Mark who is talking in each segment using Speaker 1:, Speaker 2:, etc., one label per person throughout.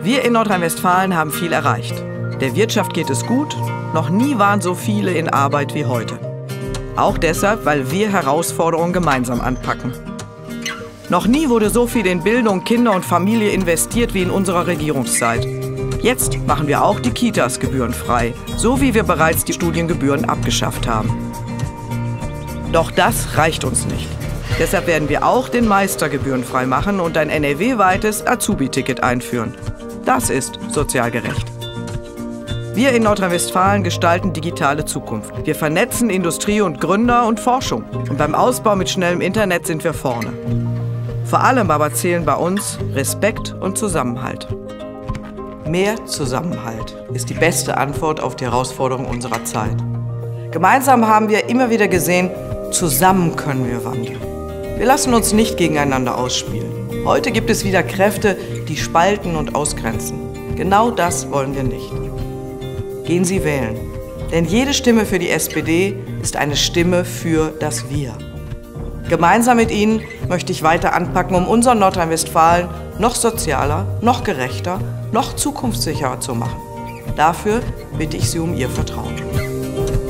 Speaker 1: Wir in Nordrhein-Westfalen haben viel erreicht. Der Wirtschaft geht es gut. Noch nie waren so viele in Arbeit wie heute. Auch deshalb, weil wir Herausforderungen gemeinsam anpacken. Noch nie wurde so viel in Bildung, Kinder und Familie investiert wie in unserer Regierungszeit. Jetzt machen wir auch die Kitas gebührenfrei, so wie wir bereits die Studiengebühren abgeschafft haben. Doch das reicht uns nicht. Deshalb werden wir auch den Meister gebührenfrei machen und ein NRW-weites Azubi-Ticket einführen. Das ist sozial gerecht. Wir in Nordrhein-Westfalen gestalten digitale Zukunft. Wir vernetzen Industrie und Gründer und Forschung. Und beim Ausbau mit schnellem Internet sind wir vorne. Vor allem aber zählen bei uns Respekt und Zusammenhalt. Mehr Zusammenhalt ist die beste Antwort auf die Herausforderungen unserer Zeit. Gemeinsam haben wir immer wieder gesehen, zusammen können wir wandeln. Wir lassen uns nicht gegeneinander ausspielen. Heute gibt es wieder Kräfte, die spalten und ausgrenzen. Genau das wollen wir nicht. Gehen Sie wählen, denn jede Stimme für die SPD ist eine Stimme für das Wir. Gemeinsam mit Ihnen möchte ich weiter anpacken, um unseren Nordrhein-Westfalen noch sozialer, noch gerechter, noch zukunftssicherer zu machen. Dafür bitte ich Sie um Ihr Vertrauen.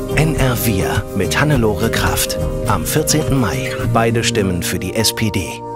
Speaker 2: NR Wir mit Hannelore Kraft. Am 14. Mai. Beide Stimmen für die SPD.